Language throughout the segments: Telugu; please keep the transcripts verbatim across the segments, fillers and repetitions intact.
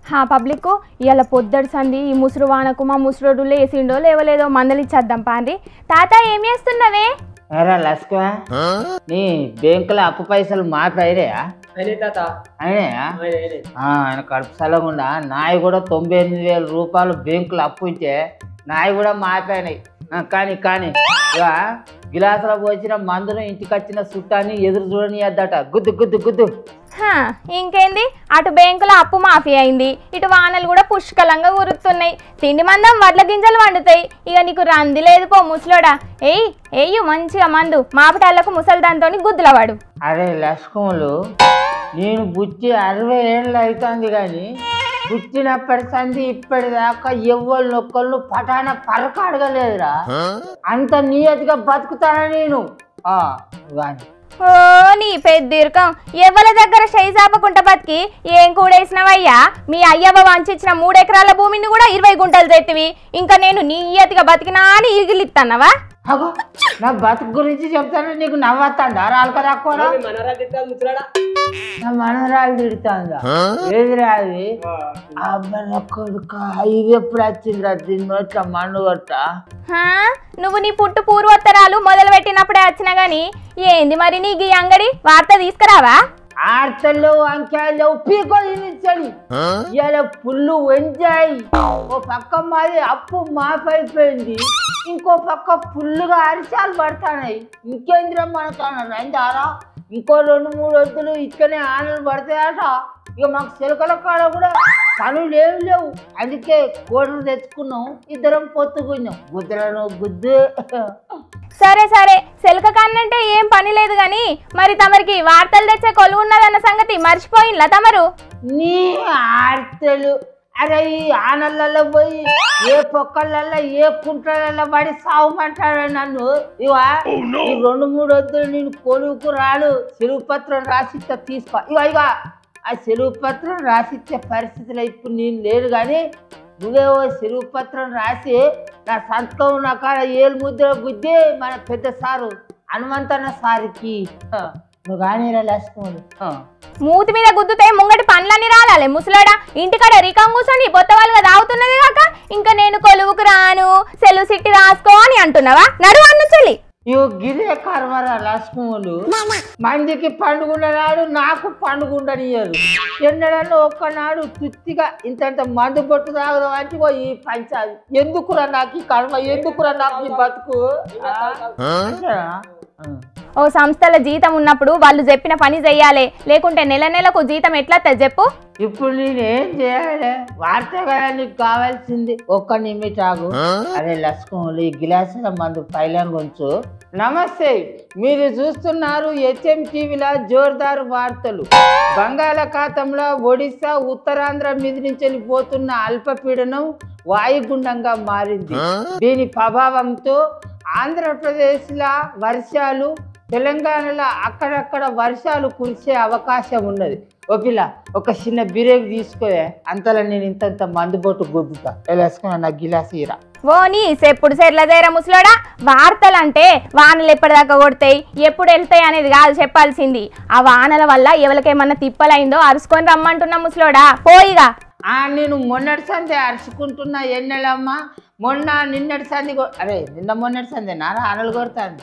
హా పబ్లిక్ ఇవాళ పొద్దడి సంది ఈ ముసురు వానకు మా ముసురోడు లేసిండో లేవలేదో మందలిచ్చేద్దాం పాండి. తాత ఏం చేస్తున్నవే? అరే లస్కా నీ బ్యాంకులో అప్పు పైసలు మాకు అయినాయా? అయినాయా? ఆయన కడుపు సలగుండా నాయి కూడా తొంభై ఎనిమిది వేల రూపాయలు బ్యాంకులో అప్పు ఉంటే నాయి కూడా మాపోయినాయి. కానీ కానీ ఇక గిలాసులో పోసిన మందును ఇంటికి వచ్చిన చుట్టాన్ని ఎదురు చూడనియద్దట. గుద్దు గుద్దు గుద్దు. ఇంకేంది, అటు బ్యాంకులో అప్పు మాఫీ అయింది, ఇటు వానలు కూడా పుష్కలంగా కురుతున్నాయి, తిండి మందం వడ్ల గింజలు వండుతాయి. ఇక నీకు రంది లేదు పో ముసలోడా. ఏయ్ ఏయ్యు మంచిగా మందు మాపటాళ్లకు ముసలి దాంతో గుద్దులవాడు. అరే లక్ష్మణులు, నేను బుచ్చి అరవై ఏళ్ళు అవుతుంది కానీ పుట్టినప్పటి సంది ఇప్పటిదాకా ఎవ్వరు నొక్కళ్ళు పటాన పరక అడగలేదురా. అంత నియతిగా బతుకుతానా నేను. ఓ నీ పెద్దీర్కం, ఎవరి దగ్గర చేయి చాపకుంట బతికి ఏం కూడేసినవయ్యా? మీ అయ్యవ్వ వంచిన మూడెకరాల భూమిని కూడా ఇరవై గుంటలు తెత్తివి, ఇంకా నేను నియతిగా బతికినా అని ఇగిలిస్తానవా? అగో నా బతుకు గురించి చెప్తాను, నీకు నవ్వుతుందా? రాళ్ళక తక్కువ నా మనరాలు తిడుతుందా? ఏది రాది అబ్బాయి కొడుక, ఇది ఎప్పుడు వచ్చిందిరా దీని నోట్ల మన్ను కొట్ట? నువ్వు నీ పుట్టు పూర్వోత్తరాలు మొదలు పెట్టినప్పుడే వచ్చినా గాని ఏంది మరి నీకు ఈ అంగడి వార్త తీసుకురావా? ఆర్తలు అంకాయలు పీకో తినిచ్చని ఇలా పుల్లు ఎంజాయ్. ఓ పక్క మాది అప్పు మాఫైపోయింది, ఇంకో పక్క పుల్లుగా అరిసాలు పడతాయి. ఇంకేంద్రం మనకు రందారా, ఇంకో రెండు మూడు వద్దులు ఇక్కడనే ఆనలు పడతాయట. ఇక మాకు చిలకల కాడ కూడా పనులు ఏమి లేవు, అందుకే కోడలు తెచ్చుకున్నాం, ఇద్దరం పొత్తుకున్నాం. గుద్దలను గుద్దు. సరే సరే, సెలక కన్నంటే ఏం పని లేదు గాని మరి తమరికి వార్తలు తెచ్చే కొలువు ఉన్నదన్న సంగతి మర్చిపోయిందా తమరు? నీ ఆర్తలు అరే ఈ ఆనళ్ళల్లో పోయి ఏ పొక్కలల్లో ఏ కుంట్రలలో పడి సాగుమంటాడు నన్ను. ఇవా ఈ రెండు మూడు వద్దులు నేను కొలువుకు రాడు, సెలవు పత్రం రాసిస్తే తీసుకో. ఇవ ఇక ఆ సెలవు పత్రం రాసిచ్చే పరిస్థితులు ఇప్పుడు నేను లేదు కానీ నువ్వేవో సెలవు పత్రం రాసి నా సంతకం నా కాడ ఏలు ముద్ర గుద్ది మన పెద్ద సారు హనుమంతన్న సారికి నువ్వు కానీ రాసుకోండి. మూతి మీద గుద్దుతే ముంగటి పండ్లన్నీ రాలాలి ముసలాడా. ఇంటికాడ రికం కూర్చొని పొత్త వాళ్ళుగా తాగుతున్నది కాక ఇంకా నేను కొలువుకు రాను సెలవు సిట్టి రాసుకో అని అంటున్నావా? నడు అన్ను చెల్లి. ఇవి గిరే కర్మరా లక్ష్మణులు, మందికి పండుగ నాడు నాకు పండుగనియరు. ఎన్నడన్నా ఒక్కనాడు తుత్తిగా ఇంత మందు బొట్టు తాగడం అంటే ఈ పంచాది. ఎందుకురా నాకు ఈ కర్మ, ఎందుకురా నాకు ఈ బతుకు? ఓ సంస్థల జీతం ఉన్నప్పుడు వాళ్ళు చెప్పిన పని చెయ్యాలి, లేకుంటే నెల నెలకు జీతం ఎట్లా చెప్పు. ఇప్పుడు నేనేం చేయాలి? వార్త కదా నీకు కావాల్సింది. ఒక్క నిమిషాగు. అరే లక్ష్మణులు, ఈ గిలాసుల మందు పైలాన్ కొంచు. నమస్తే, మీరు చూస్తున్నారు హెచ్ఎం టీవీలో జోర్దారు వార్తలు. బంగాళాఖాతంలో ఒడిశా ఉత్తరాంధ్ర మీద నుంచి వెళ్ళిపోతున్న అల్పపీడనం వాయుగుండంగా మారింది. దీని ప్రభావంతో ఆంధ్రప్రదేశ్లో వర్షాలు, తెలంగాణలో అక్కడక్కడ వర్షాలు కురిసే అవకాశం ఉన్నది. ఓ పిల్ల ఒక చిన్న బిరేక్ తీసుకోవే, అంతలో నేను ఇంతంత మందుబొట్టు గుద్దుతా. వేసుకున్నా నా గిలాసు ఇరా. ఓ నీ ఎప్పుడు సెర్ల చేరా ముసలోడా. వార్తలు అంటే వానలు ఎప్పటిదాకా కొడతాయి ఎప్పుడు వెళ్తాయి అనేది కాదు చెప్పాల్సింది. ఆ వానల వల్ల ఎవరికేమన్నా తిప్పలైందో అరుచుకొని రమ్మంటున్నా ముసలోడా పోయిగా. ఆ నేను మొన్నటి సందే అరుచుకుంటున్నా ఎన్నెలమ్మా. మొన్న నిన్నటి సంది అరే నిన్న మొన్నటి సందే నారా ఆనలు కొడుతుంది.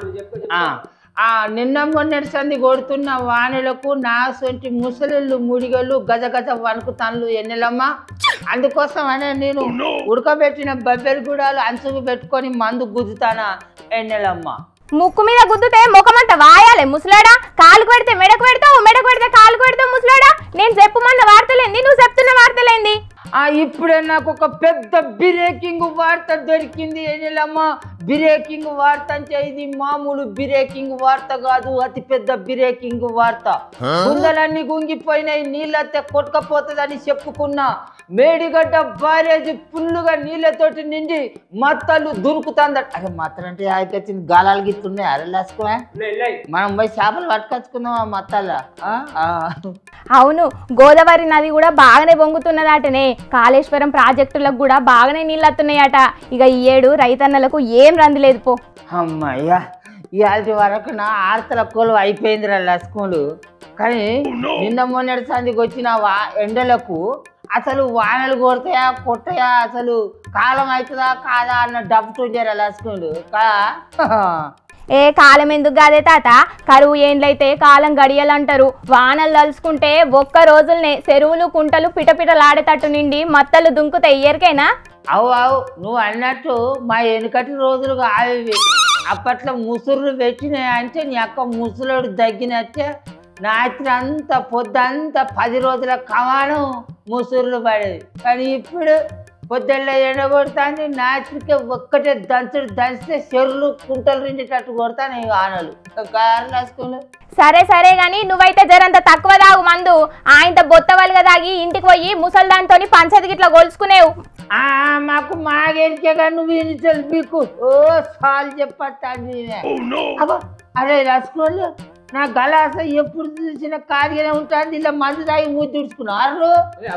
ఆ నిన్న మొన్నటి సంది కొడుతున్న వానలకు నా సొంటి ముసలిళ్ళు ముడిగళ్ళు గజ గజ వణుకుతాన్లు ఎన్నెలమ్మా. అందుకోసం అనే నేను ఉడకబెట్టిన బబ్బెలు గుడాలు అంచుకు పెట్టుకొని మందు గుద్దుతానా ఎన్నెలమ్మా. ముక్కు మీద గుద్దుతే ముఖమంతా వాయాలి ముసలాడా. కాలుకు పెడితే మెడకు పెడతావు, మెడకు పెడితే కాలుకు పెడతావు ముసలాడా. నేను చెప్పుమన్న వార్తలేంది, నువ్వు చెప్తున్న వార్తలేంది? ఆ ఇప్పుడే నాకు ఒక పెద్ద బ్రేకింగ్ వార్త దొరికింది ఎన్నెలమ్మా. బ్రేకింగ్ వార్త అంటే ఇది మామూలు బ్రేకింగ్ వార్త కాదు, అతి పెద్ద బ్రేకింగ్ వార్త. గుండెలన్నీ గుంగిపోయినాయి, నీళ్ళతే కొట్టుకపోతుందని చెప్పుకున్నా మేడిగడ్డ బ్యారేజ్ ఫుల్లుగా నీళ్ళతోటి నిండి మత్తలు దురుకుతుందట. అరే మత్తలు అంటే ఆగిపోయింది, గాలాలు గిత్తున్నాయి. అరే లాసుకోవా, మనం పోయి చేపలు పట్టుకొచ్చుకుందాం ఆ మత్తాల. అవును, గోదావరి నది కూడా బాగానే పొంగుతున్నదటనే. కాళేశ్వరం ప్రాజెక్టులకు కూడా బాగానే నీళ్ళు వస్తున్నాయట. ఇక ఈ ఏడు రైతన్నలకు ఏం రందిలేదు పో. అమ్మయ్యా, ఇవాళ వరకు నా ఆర్తల కొలువు అయిపోయిందిరా లక్ష్మణులు. కానీ నిన్న మొన్నటి సందికి వచ్చిన ఎండలకు అసలు వానలు కొడతాయా కొట్టయా అసలు కాలం అవుతుందా కాదా అన్న డబ్బు ఉండారు లస్కులు కా ఏ కాలం ఎందుకు కాదే తాత కరువు ఏండ్లైతే కాలం గడియలంటారు వానలు తలుచుకుంటే ఒక్క రోజులనే చెరువులు కుంటలు పిటపిటలాడేటట్టు నిండి మత్తలు దుంకుతాయి ఎరికైనా అవు అవు నువ్వు అన్నట్టు మా వెనుకటి రోజులు కావి అప్పట్లో ముసురులు పెట్టినాయి అంటే నీ అక్క ముసలోడు తగ్గినట్టే రాత్రి అంతా పొద్దంతా పది రోజుల కమానం ముసురులు పడేది కానీ ఇప్పుడు పొద్దున్న ఎండగొడుతుంది రాత్రికి ఒక్కటే దంచుడు దంచితే చెరువులు కుంటలు నిండేటట్టు కొడతాను ఈ వానలు కారణం వేసుకుని సరే సరే గాని నువ్వైతే జరంత తక్కువ తాగు మందు ఆయనతో బొత్తవలుగా తాగి ఇంటికి పోయి ముసల్దాంతో పంచది గిట్లా గొలుచుకునేవు మాకు మాగేరికే కానీ నువ్వు ఇనిచలు మీకు ఓ సాల్ చెప్పాను అరే రసకోళ్ళు నా గలాస ఎప్పుడు చూసిన ఖాళీగానే ఉంటుంది ఇలా మందు తాగి మూతి తుడుచుకున్నారు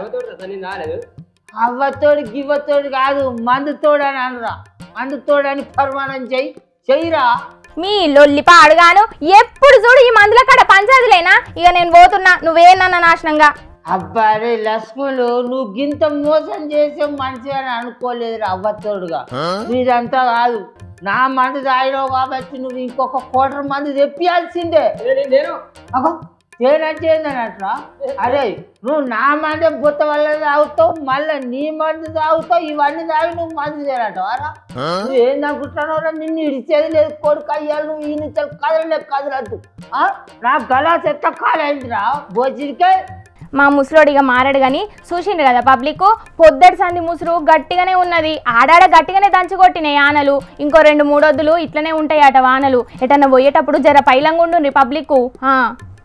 అవ్వతోడు గివ్వతోడు కాదు మందు తోడు అని అనరా మందు తోడు అని పరిమాణం చెయ్యి చెయ్యిరా మీ లొల్లి పాడుగాను ఎప్పుడు చూడు ఈ మందుల కాడ పంచాదులేనా ఇక నేను పోతున్నా నువ్వేనన్నా నాశనంగా అబ్బారే లక్ష్మణులు నువ్వు గింత మోసం చేసే మనిషి అని అనుకోలేదు అవ్వతోడుగా ఇదంతా కాదు నా మందు తాగినావు కాబట్టి నువ్వు ఇంకొక కోటర్ మందు తెప్పియాల్సిందే తేనంటే ఏందనట్రా అరే నువ్వు నా మందే బుత్త వల్ల తాగుతావు మళ్ళీ నీ మందు తాగుతావు ఇవన్నీ తాగి నువ్వు మందు చేరటవారా నువ్వు ఏందనుకుంటున్నావురా నిన్ను ఇడిచేది లేదు కొడుకు అయ్యాలి నువ్వు ఈ నుంచి కదలలే కదలద్దు నా గలాస్ ఎట్లా కాలైందిరా బోచిరికే మా ముసలోడిగా మారాడు కానీ చూసిండు కదా పబ్లిక్ పొద్దటి సంది ముసురు గట్టిగానే ఉన్నది ఆడాడ గట్టిగానే దంచుకొట్టినాయి ఆనలు ఇంకో రెండు మూడొద్దులు ఇట్లనే ఉంటాయి అట వానలు ఎటన్నా పోయేటప్పుడు జర పైలంగుండు పబ్లిక్